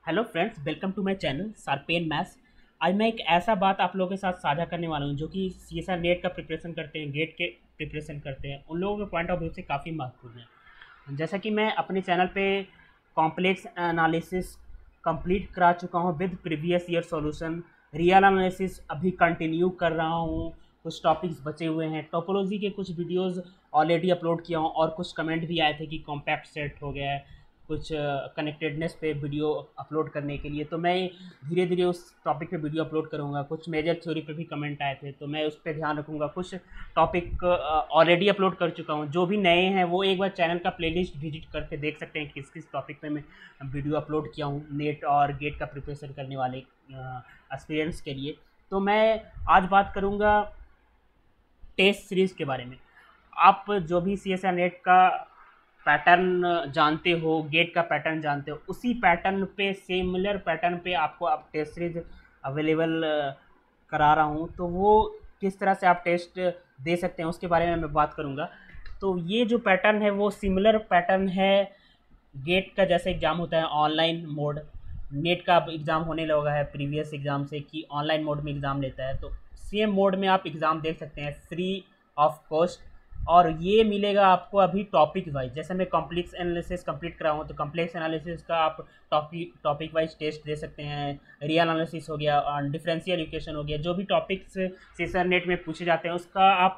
Hello friends, welcome to my channel sharpen maths. आज मैं एक ऐसा बात आप लोगों के साथ साझा करने वाला हूँ जो कि सीएसआर नेट का प्रिपरेशन करते हैं, गेट के प्रिपरेशन करते हैं, उन लोगों के पॉइंट ऑफ व्यू से काफ़ी महत्वपूर्ण है। जैसा कि मैं अपने चैनल पे कॉम्प्लेक्स एनालिसिस कंप्लीट करा चुका हूँ with previous year solution. Real analysis अभी कंटिन्यू कर रहा हूँ। कुछ टॉपिक्स बचे हुए हैं। टोपोलॉजी के कुछ वीडियोस ऑलरेडी अपलोड किया हूँ और कुछ कमेंट भी आए थे कि कॉम्पैक्ट सेट हो गया है, कुछ कनेक्टेडनेस पे वीडियो अपलोड करने के लिए। तो मैं धीरे धीरे उस टॉपिक पे वीडियो अपलोड करूँगा। कुछ मेजर थ्योरी पे भी कमेंट आए थे तो मैं उस पर ध्यान रखूँगा। कुछ टॉपिक ऑलरेडी अपलोड कर चुका हूँ। जो भी नए हैं वो एक बार चैनल का प्लेलिस्ट विजिट करके देख सकते हैं किस किस टॉपिक पे मैं वीडियो अपलोड किया हूँ नेट और गेट का प्रिपरेशन करने वाले एक्सपीरियंस के लिए। तो मैं आज बात करूँगा टेस्ट सीरीज़ के बारे में। आप जो भी सी एस आर नेट का पैटर्न जानते हो, गेट का पैटर्न जानते हो, उसी पैटर्न पे सिमिलर पैटर्न पे आपको अब टेस्ट सीरीज अवेलेबल करा रहा हूँ। तो वो किस तरह से आप टेस्ट दे सकते हैं उसके बारे में मैं बात करूँगा। तो ये जो पैटर्न है वो सिमिलर पैटर्न है गेट का। जैसे एग्ज़ाम होता है ऑनलाइन मोड, नेट का अब एग्ज़ाम होने लगा है प्रीवियस एग्ज़ाम से कि ऑनलाइन मोड में एग्ज़ाम लेता है। तो सेम मोड में आप एग्ज़ाम देख सकते हैं फ्री ऑफ कॉस्ट। और ये मिलेगा आपको अभी टॉपिक वाइज। जैसे मैं कॉम्प्लेक्स एनालिसिस कंप्लीट करा हूँ तो कॉम्प्लेक्स एनालिसिस का आप टॉपिक वाइज टेस्ट दे सकते हैं। रियल एनालिसिस हो गया और डिफरेंशियल इक्वेशन हो गया, जो भी टॉपिक्स सेशन नेट में पूछे जाते हैं उसका आप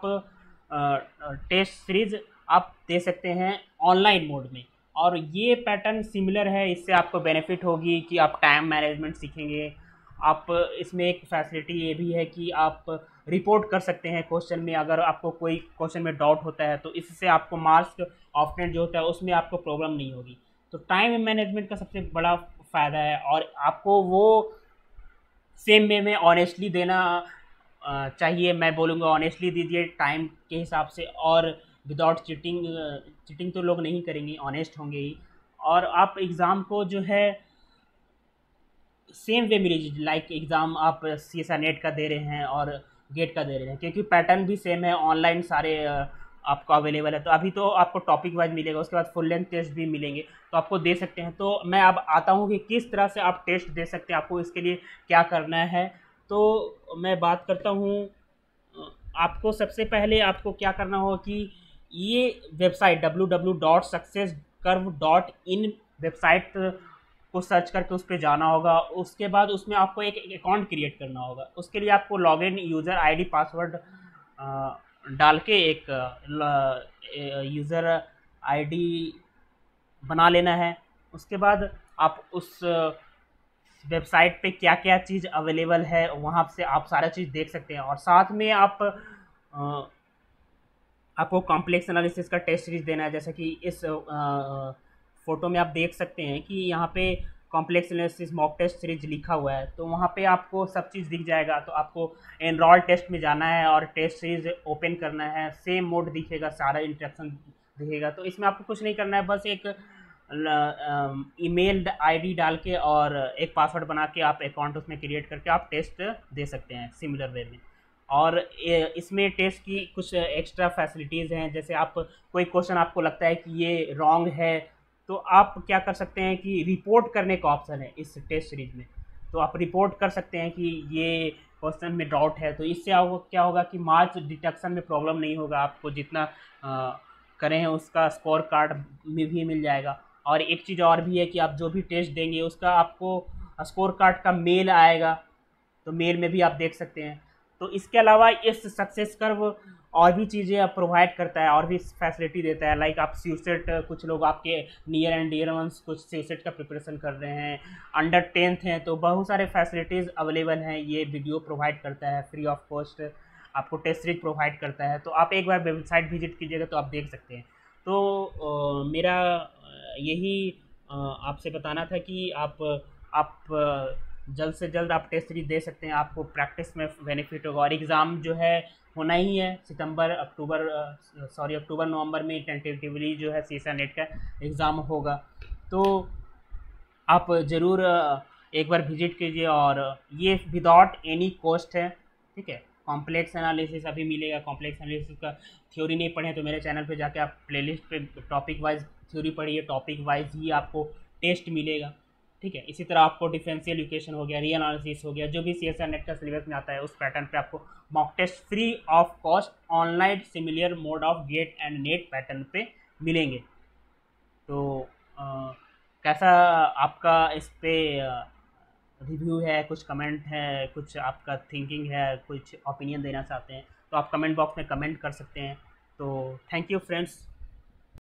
टेस्ट सीरीज आप दे सकते हैं ऑनलाइन मोड में। और ये पैटर्न सिमिलर है, इससे आपको बेनिफिट होगी कि आप टाइम मैनेजमेंट सीखेंगे। आप इसमें एक फैसिलिटी ये भी है कि आप रिपोर्ट कर सकते हैं क्वेश्चन में। अगर आपको कोई क्वेश्चन में डाउट होता है तो इससे आपको मार्क्स ऑफनेट जो होता है उसमें आपको प्रॉब्लम नहीं होगी। तो टाइम मैनेजमेंट का सबसे बड़ा फ़ायदा है और आपको वो सेम वे में ऑनेस्टली देना चाहिए। मैं बोलूँगा ऑनेस्टली दीजिए टाइम के हिसाब से, और विदाउट चीटिंग। चीटिंग तो लोग नहीं करेंगे, ऑनेस्ट होंगे ही। और आप एग्ज़ाम को जो है सेम वे में लीजिए, लाइक एग्ज़ाम आप सी एस आर नेट का दे रहे हैं और गेट का दे रहे हैं, क्योंकि पैटर्न भी सेम है। ऑनलाइन सारे आपको अवेलेबल है। तो अभी तो आपको टॉपिक वाइज मिलेगा, उसके बाद फुल लेंथ टेस्ट भी मिलेंगे तो आपको दे सकते हैं। तो मैं अब आता हूँ कि किस तरह से आप टेस्ट दे सकते हैं, आपको इसके लिए क्या करना है। तो मैं बात करता हूँ। आपको सबसे पहले आपको क्या करना होगा कि ये वेबसाइट www.successcurve.in वेबसाइट को सर्च करके उस पर जाना होगा। उसके बाद उसमें आपको एक अकाउंट क्रिएट करना होगा। उसके लिए आपको लॉगिन यूज़र आईडी पासवर्ड डाल के एक यूज़र आईडी बना लेना है। उसके बाद आप उस वेबसाइट पे क्या क्या चीज़ अवेलेबल है वहाँ से आप सारा चीज़ देख सकते हैं। और साथ में आपको कॉम्प्लेक्स एनालिसिस का टेस्ट सीरीज देना है। जैसे कि इस फोटो में आप देख सकते हैं कि यहाँ पे complex analysis mock test series लिखा हुआ है, तो वहाँ पे आपको सब चीज़ दिख जाएगा। तो आपको एनरोल टेस्ट में जाना है और टेस्ट सीरीज ओपन करना है। सेम मोड दिखेगा, सारा इंस्ट्रक्शन दिखेगा। तो इसमें आपको कुछ नहीं करना है, बस एक ईमेल आईडी डाल के और एक पासवर्ड बना के आप अकाउंट उसमें क्रिएट करके आप टेस्ट दे सकते हैं सिमिलर वे में। और इसमें टेस्ट की कुछ एक्स्ट्रा फैसिलिटीज़ हैं। जैसे आप कोई क्वेश्चन आपको लगता है कि ये रॉन्ग है तो आप क्या कर सकते हैं कि रिपोर्ट करने का ऑप्शन है इस टेस्ट सीरीज में। तो आप रिपोर्ट कर सकते हैं कि ये क्वेश्चन में डाउट है। तो इससे आपको क्या होगा कि मार्क्स डिटेक्शन में प्रॉब्लम नहीं होगा। आपको जितना करें हैं उसका स्कोर कार्ड में भी मिल जाएगा। और एक चीज़ और भी है कि आप जो भी टेस्ट देंगे उसका आपको स्कोर कार्ड का मेल आएगा, तो मेल में भी आप देख सकते हैं। तो इसके अलावा इस सक्सेस कर्व और भी चीज़ें प्रोवाइड करता है और भी फैसिलिटी देता है। लाइक आप सीसेट, कुछ लोग आपके नियर एंड डियर वंस कुछ सीसेट का प्रिपरेशन कर रहे हैं, अंडर 10th हैं, तो बहुत सारे फैसिलिटीज़ अवेलेबल हैं। ये वीडियो प्रोवाइड करता है फ्री ऑफ कॉस्ट, आपको टेस्ट सीरीज प्रोवाइड करता है। तो आप एक बार वेबसाइट विजिट कीजिएगा तो आप देख सकते हैं। तो मेरा यही आपसे बताना था कि आप जल्द से जल्द आप टेस्ट सीरीज दे सकते हैं। आपको प्रैक्टिस में बेनिफिट होगा। और एग्ज़ाम जो है होना ही है अक्टूबर नवंबर में टेंटेटिवली जो है सीएसआर नेट का एग्ज़ाम होगा। तो आप ज़रूर एक बार विजिट कीजिए। और ये विदाउट एनी कॉस्ट है, ठीक है। कॉम्प्लेक्स एनालिसिस अभी मिलेगा। कॉम्प्लेक्स एनालिसिस का थ्योरी नहीं पढ़े तो मेरे चैनल पे जाके आप प्लेलिस्ट पे टॉपिक वाइज थ्योरी पढ़िए, टॉपिक वाइज ही आपको टेस्ट मिलेगा। ठीक है। इसी तरह आपको डिफरेंशियल इक्वेशन हो गया, रियल एनालिसिस हो गया, जो भी सी एस आर नेट का सिलेबस में आता है उस पैटर्न पे आपको mock test free of cost online similar mode of GATE and NET pattern पे मिलेंगे। तो अ, कैसा आपका इस पे रिव्यू है, कुछ कमेंट है, कुछ आपका थिंकिंग है, कुछ ओपिनियन देना चाहते हैं तो आप कमेंट बॉक्स में कमेंट कर सकते हैं। तो थैंक यू फ्रेंड्स।